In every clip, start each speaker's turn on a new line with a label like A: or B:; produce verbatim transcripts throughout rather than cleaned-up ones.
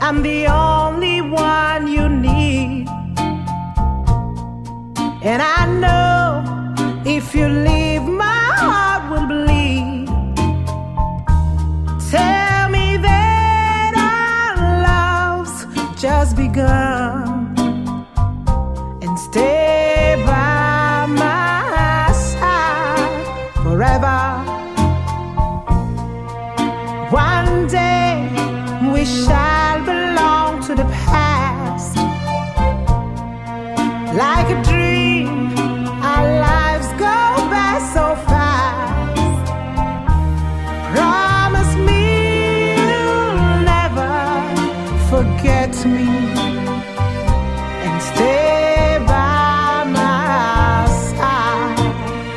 A: I'm the only one you need. And I know if you leave, my heart will bleed. Tell me that our love's just begun, and stay by my side forever. One day we shall belong to the past. Like a dream, our lives go by so fast. Promise me you'll never forget me, and stay by my side.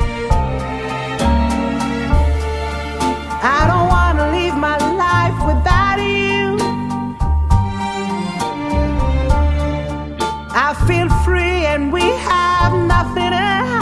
A: I don't want to live my life without you. I feel free and we have nothing to hide.